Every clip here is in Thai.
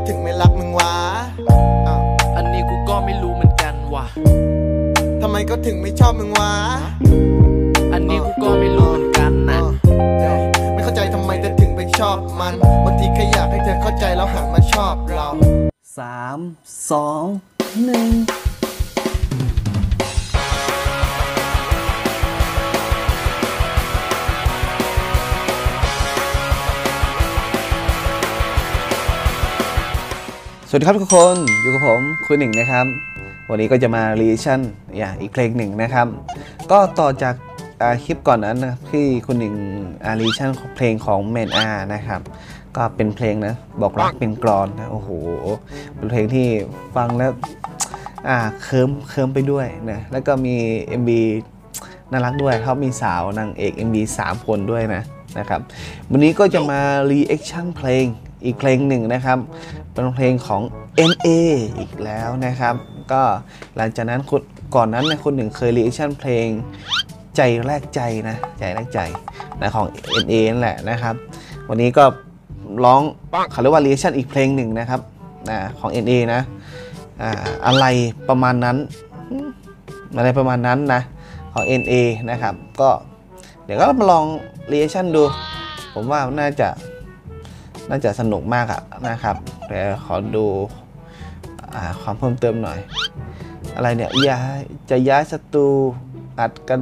ถึงไม่รักมึงวะอันนี้กูก็ไม่รู้เหมือนกันว่ะทำไมก็ถึงไม่ชอบมึงวะอันนี้กูก็ไม่รู้เหมือนกันนะไม่เข้าใจทำไมเธอถึงไปชอบมันบางทีแค่อยากให้เธอเข้าใจแล้วหันมาชอบเรา 3 2 1สวัสดีครับทุกคนอยู่กับผมคุณหนึ่งนะครับวันนี้ก็จะมารีแอคชั่นอีกเพลงหนึ่งนะครับก็ต่อจากคลิปก่อนนั้นนะที่คุณหนึ่งรีแอคชั่นเพลงของแมนอานะครับก็เป็นเพลงนะบอกรักเป็นกลอนนะโอ้โหเป็นเพลงที่ฟังแล้วเคิมไปด้วยนะแล้วก็มี MV น่ารักด้วยเขามีสาวนางเอก MV 3 คนด้วยนะครับวันนี้ก็จะมารีแอคชั่นเพลงอีกเพลงหนึ่งนะครับเป็นเพลงของ NA อีกแล้วนะครับก็หลังจากนั้นก่อนนั้นนะคนหนึ่งเคยรีแอคชั่นเพลงใจแรกใจนะใจแรกใจนะของ NA นั่นแหละนะครับวันนี้ก็ร้องเขาเรียกว่ารีแอคชั่นอีกเพลงหนึ่งนะครับของ NA นะอะไรประมาณนั้นนะของ NA นะครับก็เดี๋ยวก็มาลองรีแอคชั่นดูผมว่าน่าจะสนุกมากนะครับแต่ขอดูความเพิ่มเติมหน่อยอะไรเนี่ยจะย้ายสตูอัดกัน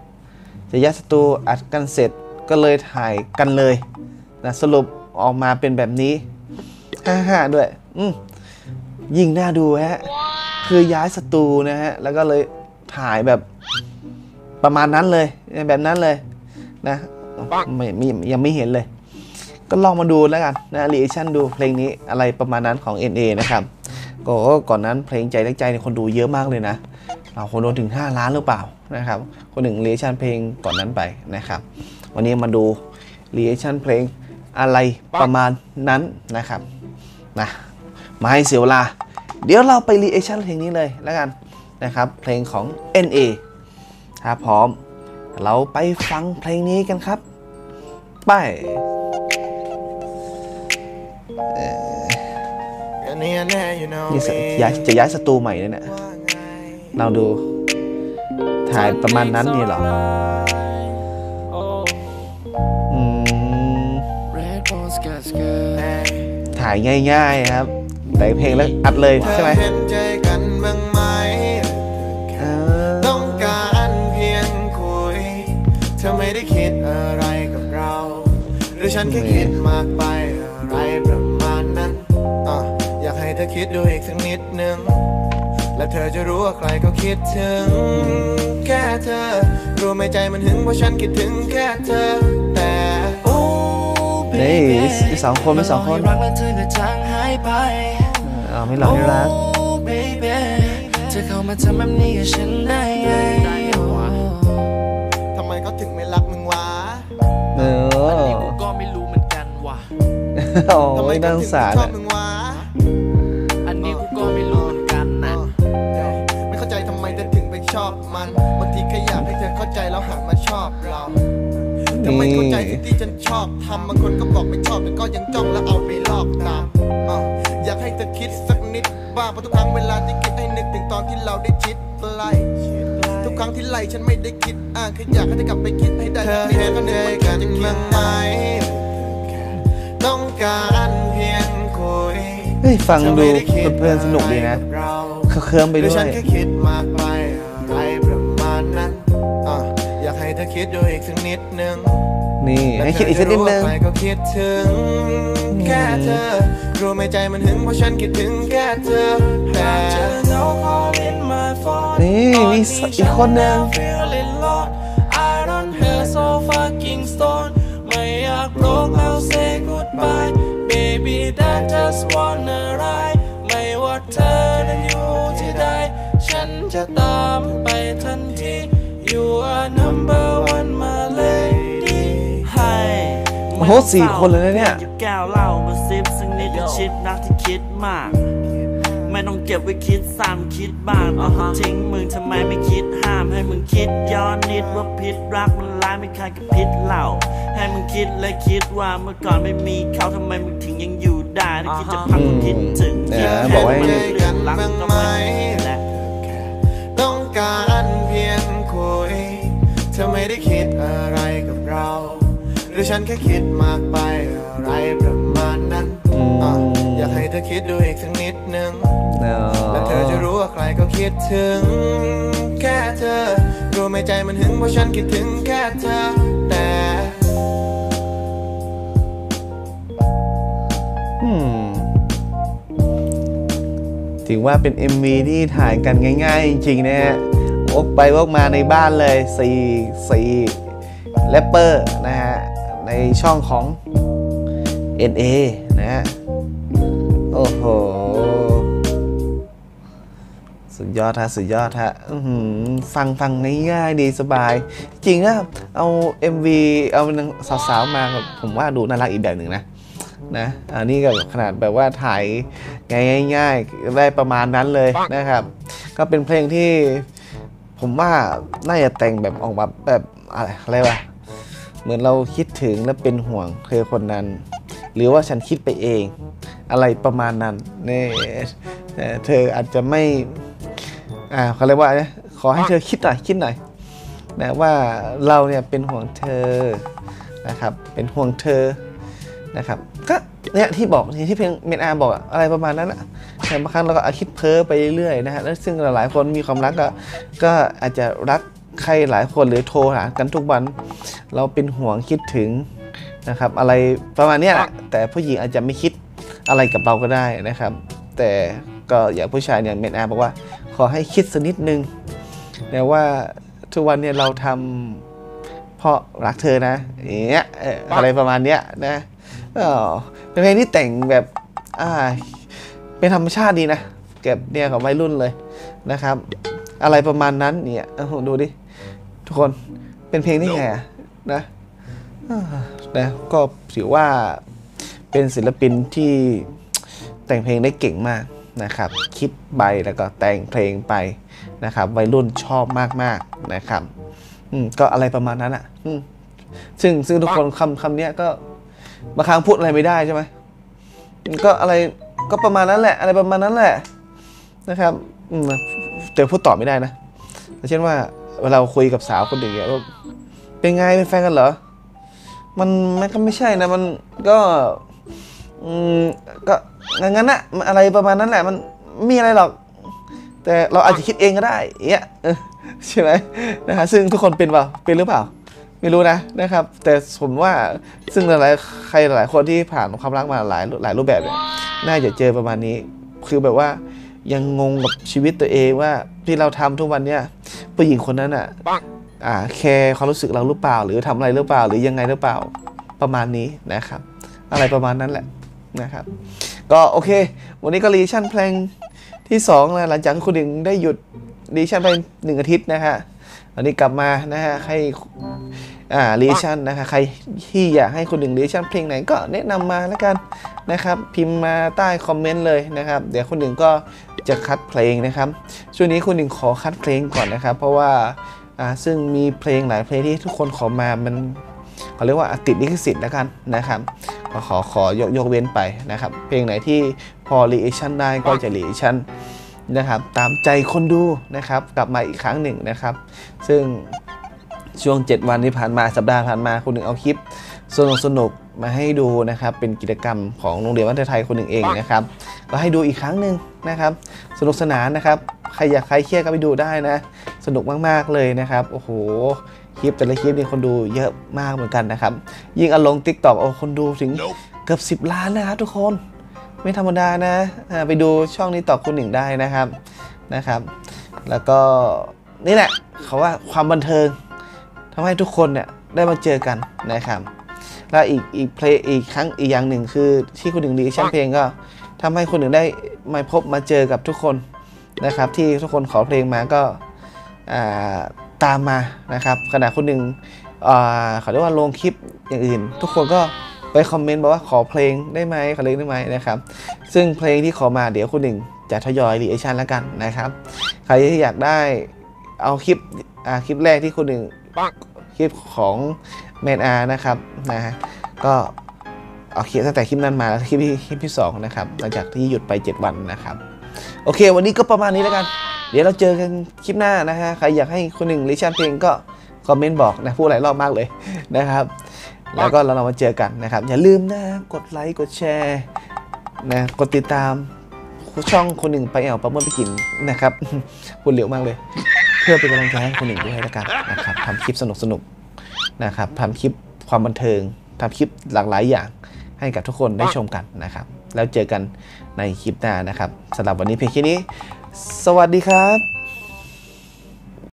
เสร็จก็เลยถ่ายกันเลยนะสรุปออกมาเป็นแบบนี้55ด้วยยิ่งน่าดูฮะคือย้ายสตูนะฮะแล้วก็เลยถ่ายแบบประมาณนั้นเลยแบบนั้นเลยนะยังไม่เห็นเลยก็ลองมาดูแล้วกันนะรีแอคชั่นดูเพลงนี้อะไรประมาณนั้นของ NA นะครับก็ก่อนนั้นเพลงใจแรกใจในคนดูเยอะมากเลยนะคนดูถึง5 ล้านหรือเปล่านะครับคนหนึ่งรีแอคชั่นเพลงก่อนนั้นไปนะครับวันนี้มาดูรีแอคชั่นเพลงอะไรประมาณนั้นนะครับนะมาให้เสียเวลาเดี๋ยวเราไปรีแอคชั่นเพลงนี้เลยแล้วกันนะครับเพลงของ NA ถ้าพร้อมเราไปฟังเพลงนี้กันครับไปนี่จะย้ายสตูใหม่เลยเนี่ยเราดูถ่ายประมาณนั้นนี่หรอถ่ายง่ายๆครับแต่เพลงแล้วอัดเลยใช่ไหมต้องการเพียงคุยเธอไม่ได้คิดอะไรกับเราหรือฉันแค่คิดมากไปอะไรประมาณนั้นอยากให้เธอคิดดูอีกสักนิดนึงและเธอจะรู้ว่าใครก็คิดถึงแค่เธอรู้ไหมใจมันหึงว่าฉันคิดถึงแค่เธอแต่นี่มี2 คนไม่2 คนไม่หลอกไม่รักจะเข้ามาทำแบบนี้กับฉันได้ไงทำไมเขาถึงไม่รักมึงวะอันนี้กูก็ไม่รู้เหมือนกันว่ะทำไมน่าสงสารอันนี้กูก็ไม่รู้เหมือนกันนะไม่เข้าใจทำไมเธอถึงไปชอบมันบางทีแค่อยากให้เธอเข้าใจแล้วหันมาชอบเราทำไมเข้าใจที่ฉันชอบทำบางคนก็บอกไม่ชอบแต่ก็ยังจ้องแล้วเอาไปลอกตามอยากให้เธอคิดสักนิดบ้างเพราะทุกครั้งเวลาที่คิดให้นึกถึงตอนที่เราได้ชิดใกล้ทุกครั้งที่ไล่ฉันไม่ได้คิดแค่อยากให้เธอกลับไปคิดให้ได้เธอเห็นกันเลยกันจะคิดไหมต้องการเพียงคุยฟังดูเพลินสนุกดีนะเคลิ้มไปด้วยฉันแค่คิดมากไปอะไรประมาณนั้นอยากให้เธอคิดดูอีกสักนิดนึงนี่ให้คิดอีกสักนิดนึงใครก็คิดถึงแค่เธอรู้ไหมใจมันหึงเพราะฉันคิดถึงแค่เธอแต่นี่มีอีกคนนึงไม่อยากร้องแล้ว say goodbye baby that just wanna ride ไม่ว่าเธอนั้นอยู่ที่ใดฉันจะตามไปทันที you are number one my lady ให้โอ้โห4 คนเลยนะเนี่ยแก้วเหล้ามาซิบซึ่งนิดชิดนักที่คิดมากไม่ต้องเก็บไว้คิดซ้ำคิดบ้างทิ้งมึงทำไมไม่คิดห้ามให้มึงคิดย้อนนิดว่าผิดรักมันร้ายไม่ไม่คล้ายกับพิษเหล้าให้มึงคิดและคิดว่าเมื่อก่อนไม่มีเขาทำไมมึงถึงยังอยู่ได้ถ้าคิดจะพักก็คิดถึงคิดแค่มันเรื่องหลังทำไมแหละต้องการเพียงคุยเธอไม่ได้คิดอะไรกับเราหรือฉันแค่คิดมากไปอะไรประมาณนั้นอยากให้เธอคิดดูอีกสักนิดนึงและเธอจะรู้ว่าใครก็คิดถึงแค่เธอรู้ไหมใจมันหึงเพราะฉันคิดถึงแค่เธอแต่ถือว่าเป็น MV ที่ถ่ายกันง่ายๆจริงๆนะฮะวกไปวกมาในบ้านเลย4แรปเปอร์นะฮะในช่องของ NA นะฮะโอ้โหสุดยอดฮะสุดยอดฮะฟังง่ายๆดีสบายจริงนะเอา MV เอาสาวๆมาผมว่าดูน่ารักอีกแบบหนึ่งนะอันนี้ก็ขนาดแบบว่าถ่ายง่ายๆได้ประมาณนั้นเลยนะครับก็เป็นเพลงที่ผมว่าน่าจะแต่งแบบออกมาแบบอะไรวะเหมือนเราคิดถึงและเป็นห่วงเธอคนนั้นหรือว่าฉันคิดไปเองอะไรประมาณนั้นนี่เธออาจจะไม่เขาเรียกว่าขอให้เธอคิดหน่อยนะว่าเราเนี่ยเป็นห่วงเธอนะครับเป็นห่วงเธอนะครับก็เนี่ยที่บอกที่เพลงเมนอาบอกอะไรประมาณนั้นนะแต่บางครั้งเราก็คิดเพ้อไปเรื่อยๆนะฮะแล้วซึ่งหลายคนมีความรักก็อาจจะรักใครหลายคนหรือโทรหากันทุกวันเราเป็นห่วงคิดถึงนะครับอะไรประมาณนี้แหละแต่ผู้หญิงอาจจะไม่คิดอะไรกับเราก็ได้นะครับแต่ก็อย่างผู้ชายเนี่ยเมนอาบอกว่าขอให้คิดสักนิดนึงแต่ว่าทุกวันเนี่ยเราทำเพราะรักเธอนะอย่างเงี้ยอะไรประมาณเนี้ยนะเป็นเพลงที่แต่งแบบเป็นธรรมชาติดีนะเก็บเนี่ยของวัยรุ่นเลยนะครับอะไรประมาณนั้นเนี่ยดูดิทุกคนเป็นเพลงที่ไงนะก็ถือว่าเป็นศิลปินที่แต่งเพลงได้เก่งมากนะครับคิดใบแล้วก็แต่งเพลงไปนะครับวัยรุ่นชอบมากๆนะครับก็อะไรประมาณนั้นอ่ะซึ่งทุกคนคำนี้ก็บางครั้งพูดอะไรไม่ได้ใช่ไหมก็อะไรก็ประมาณนั้นแหละอะไรประมาณนั้นแหละนะครับแต่พูดตอบไม่ได้นะเช่นว่าเวลาคุยกับสาวคนหนึ่งเนี่ยเป็นไงเป็นแฟนกันเหรอมันก็ไม่ใช่นะมันก็งั้นนะอะไรประมาณนั้นแหละมันไม่มีอะไรหรอกแต่เราอาจจะคิดเองก็ได้เนี่ยใช่ไหมนะฮะซึ่งทุกคนเป็นเปล่าเป็นหรือเปล่าไม่รู้นะครับแต่ผมว่าซึ่งใครหลายคนที่ผ่านความรักมาหลายรูปแบบเนี่ยน่าจะเจอประมาณนี้คือแบบว่ายังงงกับชีวิตตัวเองว่าที่เราทำทุกวันเนี่ยผู้หญิงคนนั้นแคร์ความรู้สึกเราหรือเปล่าหรือทำอะไรหรือเปล่าหรือยังไงหรือเปล่าประมาณนี้นะครับอะไรประมาณนั้นแหละนะครับก็โอเควันนี้ก็รีชั่นเพลงที่2นะหลังจากคุณหนึ่งได้หยุดรีชั่นไป1 อาทิตย์นะฮะวันนี้กลับมานะฮะให้รีชั่นนะคะใครที่อยากให้คุณหนึ่งรีชั่นเพลงไหนก็แนะนำมาแล้วกันนะครับพิมพ์มาใต้คอมเมนต์เลยนะครับเดี๋ยวคุณหนึ่งก็จะคัดเพลงนะครับช่วงนี้คุณหนึ่งขอคัดเพลงก่อนนะครับเพราะว่าซึ่งมีเพลงหลายเพลงที่ทุกคนขอมามันเขาเรียกว่าติดลิขสิทธิ์แล้วกันนะครับขอยกเว้นไปนะครับเพลงไหนที่พอรีแอคชั่นได้ก็จะรีแอคชั่นนะครับตามใจคนดูนะครับกลับมาอีกครั้งหนึ่งนะครับซึ่งช่วง7 วันที่ผ่านมาสัปดาห์ผ่านมาคุณหนึ่งเอาคลิปสนุกมาให้ดูนะครับเป็นกิจกรรมของโรงเรียนวัฒนไทยคนหนึ่งเองนะครับก็ให้ดูอีกครั้งหนึ่งนะครับสนุกสนานนะครับใครอยากใครเครียดก็ไปดูได้นะสนุกมากๆเลยนะครับโอ้โหคลิปแต่ละคลิปนี่คนดูเยอะมากเหมือนกันนะครับยิ่งเอาลง TikTok คนดูถึงเกือบ10 ล้านนะครับทุกคนไม่ธรรมดานะไปดูช่องนี้ต่อคุณหนึ่งได้นะครับแล้วก็นี่แหละเขาว่าความบันเทิงทำให้ทุกคนเนี่ยได้มาเจอกันนะครับและอีกเพลงอีกครั้งอีกอย่างหนึ่งคือที่คุณหนึ่งรีชั่นเพลงก็ทำให้คุณหนึ่งได้มาพบมาเจอกับทุกคนนะครับที่ทุกคนขอเพลงมาก็ตามมานะครับขณะคุณหนึ่งเขาเรียกว่าลงคลิปอย่างอื่นทุกคนก็ไปคอมเมนต์บอกว่าขอเพลงได้ไหมขอเพลงได้ไหมนะครับซึ่งเพลงที่ขอมาเดี๋ยวคุณหนึ่งจะทยอยรีแอคชั่นแล้วกันนะครับใครที่อยากได้เอาคลิปแรกที่คุณหนึ่งคลิปของแมนอาร์นะครับนะฮะก็โอเคตั้งแต่คลิปนั้นมาคลิปที่2นะครับหลังจากที่หยุดไป7 วันนะครับโอเควันนี้ก็ประมาณนี้แล้วกันเดี๋ยวเราเจอกันคลิปหน้านะฮะใครอยากให้คนหนึ่งรีชั่นเพลงก็คอมเมนต์บอกนะพูดหลายรอบมากเลยนะครับแล้วก็เรามาเจอกันนะครับอย่าลืมนะกดไลค์กดแชร์นะกดติดตามช่องคนหนึ่งไปแอลประเมินไปกินนะครับพูดเร็วมากเลยเพื่อเป็นกำลังใจให้คนหนึ่งด้วยแล้วกันนะครับทำคลิปสนุกนะครับทำคลิปความบันเทิงทำคลิปหลากหลายอย่างให้กับทุกคนได้ชมกันนะครับแล้วเจอกันในคลิปหน้านะครับสำหรับวันนี้เพียงแค่นี้สวัสดีครับ